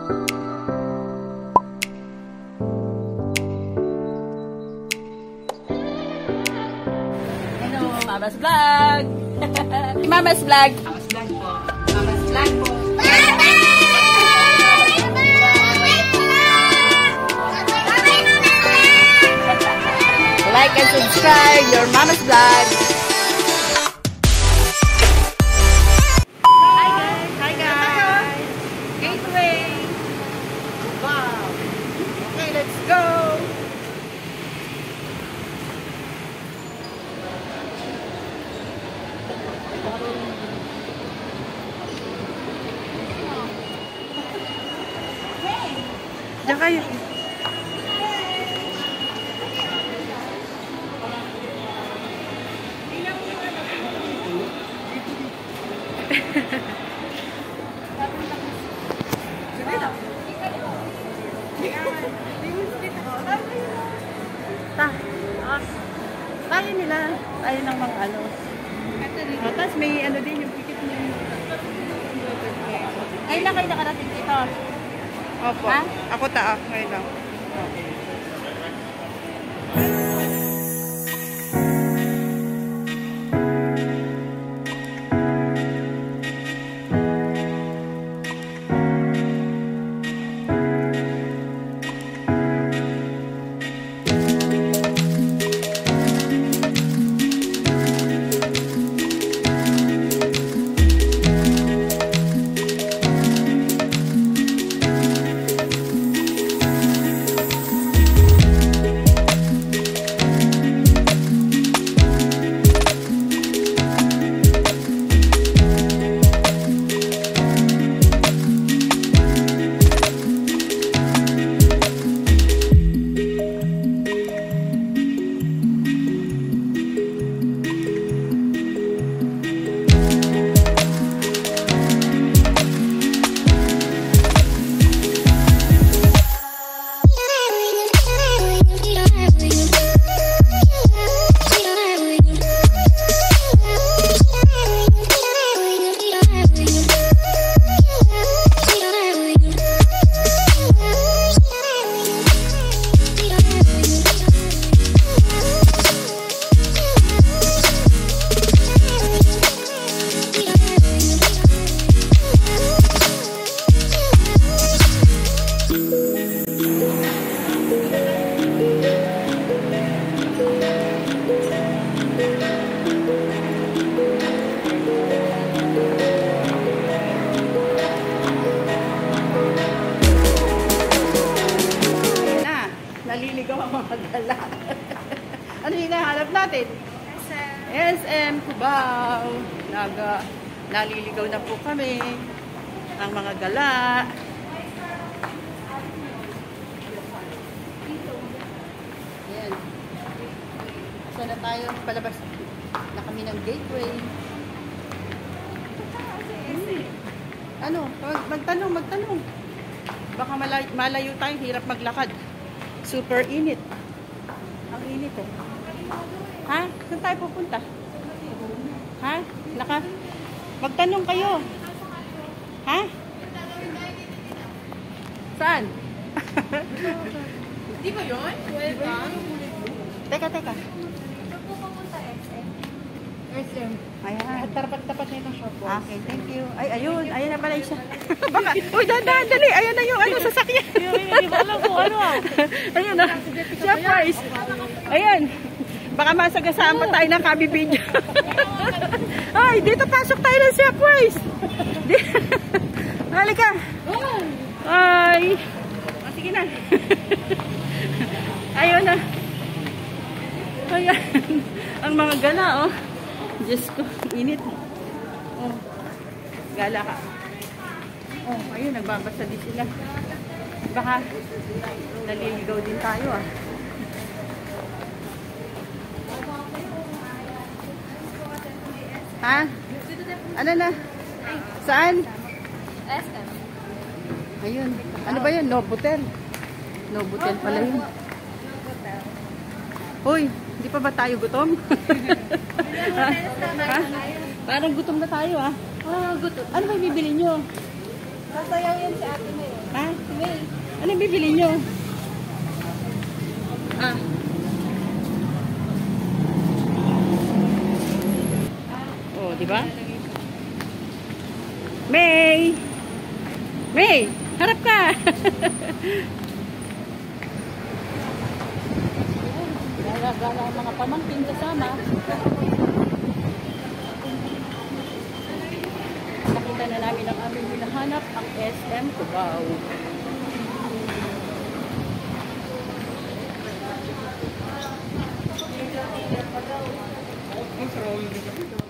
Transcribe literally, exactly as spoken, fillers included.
Mama's vlog! Mama's vlog! Mama's vlog po! Mama's vlog po! Like and subscribe your Mama's vlog! Hi guys! Hi guys! Gateway! Wow! Okay, let's go! Diyan kayo. Ta. Tayo nila. Tayo ng mga ano. O, tapos may ano din yung pikit niya. Ay lang kayo nakarating dito. Opo. Ha? Ako taak ngayon lang. Okay. Naliligaw ang mga gala. Ano yung hinahanap natin? S M. S M Cubao. Naga, naliligaw na po kami. Ang mga gala. Ayan. Saan na tayo? Palabas na kami ng gateway. Ano? Magtanong, magtanong. Baka malayo, malayo tayo. Hirap maglakad. Super init. Ang init eh. Ha? Saan tayo pupunta? Ha? Naka? Magtanong kayo. Ha? Saan? Di ba yun? Welcome. Teka, teka. Saan po pupunta S M? S M. Ayan. Tapat-tapat na itong shop. Okay, thank you. Ay, ayun. Ayun na pala isa. Baka, uy, dahan-dahan, dali. Ayan na yung ano, sasakyan. Hindi ko alam kung ano ah. Ayun na. Surprise. Ayan. Baka masagasaan pa tayo ng kabibidyo. Ay, dito pasok tayo ng surprise. Halika. Ay. O, sige na. Ayun na. Ayan. Ang mga gala, oh. Diyos ko, init. Oh, gala ka. Oh, ayun, nagbabasa din sila. Baka naliligaw din tayo, ah. Ha? Ano na? Saan? S M. Ayun. Ano ba yun? Novotel. Novotel pala yun. Hoy, hindi pa ba tayo gutom? Ha? Ha? Parang gutom na tayo, ah. Oh, gutom. Ano ba bibili nyo? Sasayaw yan si ate mo yun. Ha? yung bibili nyo? Ah. Oh, di ba? May! May! Harap ka! Gala-gala ang mga pamangkin kasama. Nakita na namin ang aming hinahanap, ang S M Cubao. Ang